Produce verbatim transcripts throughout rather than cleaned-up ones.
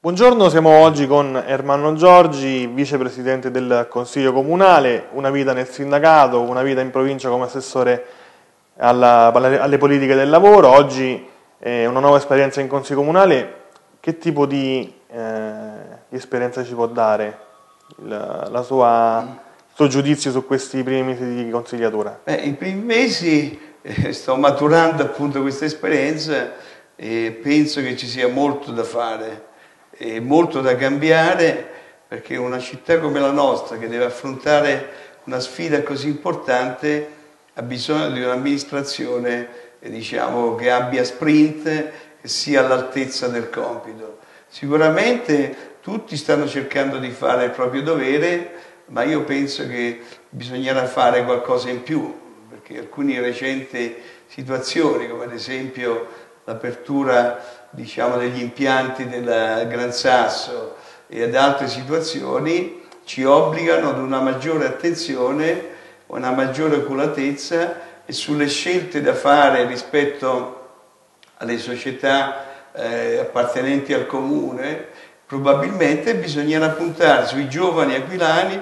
Buongiorno, siamo oggi con Ermanno Giorgi, vicepresidente del Consiglio Comunale, una vita nel sindacato, una vita in provincia come assessore alla, alle politiche del lavoro. Oggi eh, una nuova esperienza in Consiglio Comunale. Che tipo di, eh, di esperienza ci può dare la, la sua, il suo giudizio su questi primi mesi di consigliatura? Beh, i primi mesi eh, sto maturando appunto questa esperienza e penso che ci sia molto da fare e molto da cambiare, perché una città come la nostra, che deve affrontare una sfida così importante, ha bisogno di un'amministrazione eh, diciamo, che abbia sprint, che sia all'altezza del compito. Sicuramente tutti stanno cercando di fare il proprio dovere, ma io penso che bisognerà fare qualcosa in più, perché alcune recenti situazioni, come ad esempio l'apertura diciamo, degli impianti del Gran Sasso e ad altre situazioni, ci obbligano ad una maggiore attenzione, una maggiore oculatezza e sulle scelte da fare rispetto alle società eh, appartenenti al comune. Probabilmente bisognerà puntare sui giovani aquilani,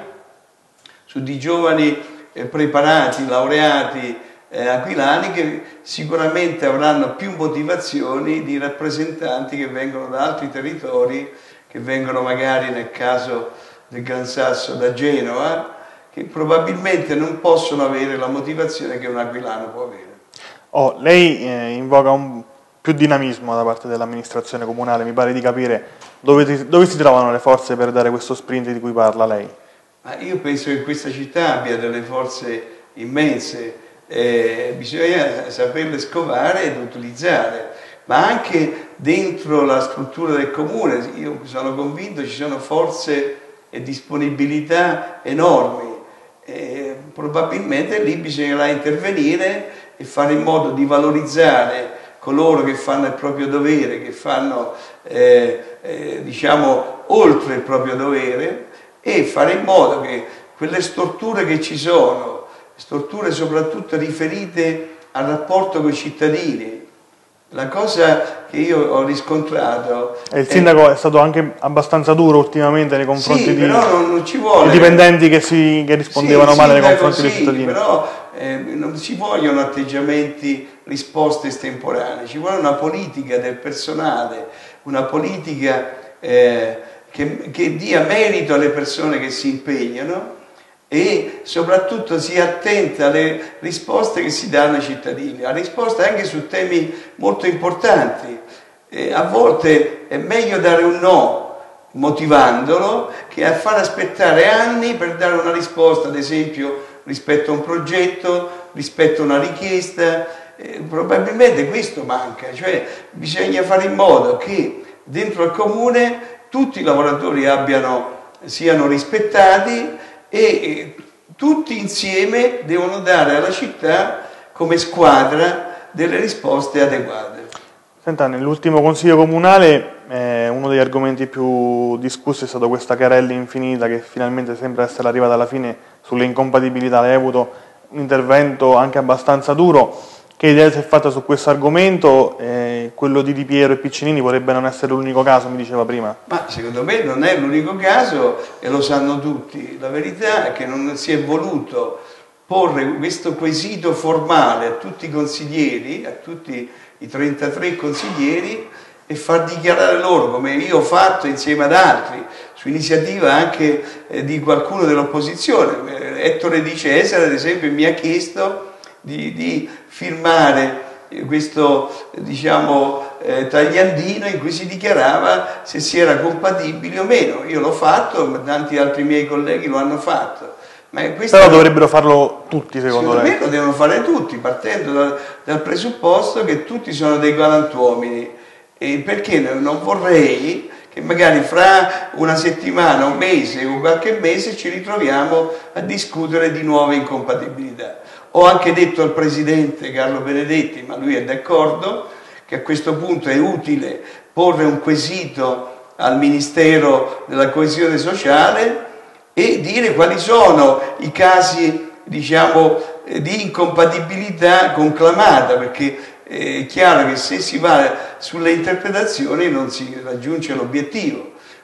su di giovani eh, preparati, laureati eh, aquilani, che sicuramente avranno più motivazioni di rappresentanti che vengono da altri territori, che vengono magari nel caso del Gran Sasso da Genova, che probabilmente non possono avere la motivazione che un aquilano può avere. Oh, lei eh, invoca un più dinamismo da parte dell'amministrazione comunale, mi pare di capire. Dove, dove si trovano le forze per dare questo sprint di cui parla lei? Ma io penso che questa città abbia delle forze immense, eh, bisogna saperle scovare ed utilizzare, ma anche dentro la struttura del comune, io sono convinto ci sono forze e disponibilità enormi, eh, probabilmente lì bisognerà intervenire e fare in modo di valorizzare coloro che fanno il proprio dovere, che fanno eh, eh, diciamo oltre il proprio dovere, e fare in modo che quelle storture che ci sono, storture soprattutto riferite al rapporto con i cittadini, la cosa che io ho riscontrato... E il sindaco è, è stato anche abbastanza duro ultimamente nei confronti sì, di non, non ci vuole, di dipendenti che, si, che rispondevano sì, male nei sindaco, confronti sì, dei cittadini. Però eh, non ci vogliono atteggiamenti, risposte estemporanee, ci vuole una politica del personale, una politica eh, che, che dia merito alle persone che si impegnano e soprattutto sia attenta alle risposte che si danno ai cittadini, a risposte anche su temi molto importanti. Eh, a volte è meglio dare un no motivandolo che a far aspettare anni per dare una risposta, ad esempio rispetto a un progetto, rispetto a una richiesta. Eh, probabilmente questo manca, cioè bisogna fare in modo che dentro al comune tutti i lavoratori abbiano, siano rispettati e eh, tutti insieme devono dare alla città come squadra delle risposte adeguate. Senta, nell'ultimo consiglio comunale eh, uno degli argomenti più discussi è stato questa querella infinita che finalmente sembra essere arrivata alla fine sulle incompatibilità. Lei ha avuto un intervento anche abbastanza duro. Che idea si è fatta su questo argomento? Eh, quello di Di Piero e Piccinini potrebbe non essere l'unico caso, mi diceva prima. Ma secondo me non è l'unico caso e lo sanno tutti. La verità è che non si è voluto porre questo quesito formale a tutti i consiglieri, a tutti i trentatré consiglieri, e far dichiarare loro, come io ho fatto insieme ad altri, su iniziativa anche eh, di qualcuno dell'opposizione. Ettore Di Cesare, ad esempio, mi ha chiesto di, di firmare questo diciamo, eh, tagliandino in cui si dichiarava se si era compatibili o meno. Io l'ho fatto, ma tanti altri miei colleghi lo hanno fatto. Ma Però dovrebbero farlo tutti, secondo, secondo lei? me lo devono fare tutti, partendo dal, dal presupposto che tutti sono dei galantuomini. E perché non vorrei che magari fra una settimana, un mese o qualche mese ci ritroviamo a discutere di nuove incompatibilità. Ho anche detto al Presidente Carlo Benedetti, ma lui è d'accordo, che a questo punto è utile porre un quesito al Ministero della Coesione Sociale e dire quali sono i casi, diciamo, di incompatibilità conclamata, perché è chiaro che se si va sulle interpretazioni non si raggiunge l'obiettivo.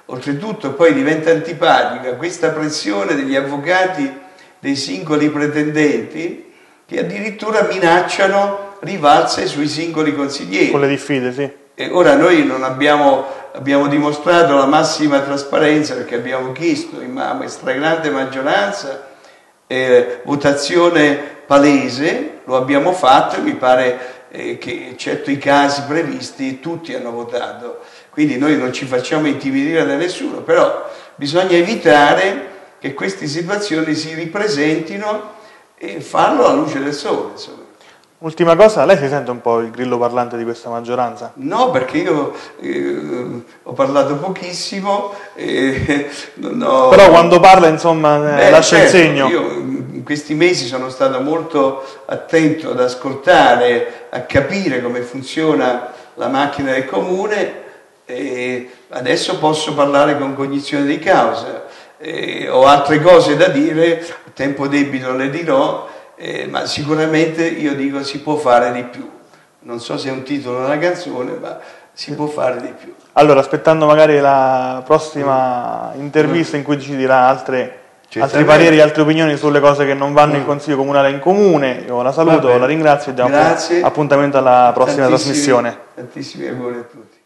oltretutto poi diventa antipatica questa pressione degli avvocati dei singoli pretendenti che addirittura minacciano rivalse sui singoli consiglieri. Con le diffide, sì. E ora noi non abbiamo, abbiamo dimostrato la massima trasparenza perché abbiamo chiesto in stragrande maggioranza eh, votazione palese, lo abbiamo fatto e mi pare eh, che eccetto i casi previsti tutti hanno votato. Quindi noi non ci facciamo intimidire da nessuno, però bisogna evitare che queste situazioni si ripresentino e farlo alla luce del sole, insomma. Ultima cosa, lei si sente un po' il grillo parlante di questa maggioranza? No, perché io eh, ho parlato pochissimo e non ho... Però quando parla, insomma, Beh, lascia certo, il segno. Io in questi mesi sono stato molto attento ad ascoltare, a capire come funziona la macchina del comune e adesso posso parlare con cognizione di causa. E ho altre cose da dire, a tempo debito le dirò, Eh, ma sicuramente io dico si può fare di più. Non so se è un titolo della canzone, ma si può fare di più. Allora, aspettando magari la prossima mm. intervista in cui ci dirà altre, altri pareri, altre opinioni sulle cose che non vanno mm. in Consiglio Comunale in Comune, io la saluto, la ringrazio e diamo appuntamento alla prossima tantissimi, trasmissione. Tantissimi auguri a tutti.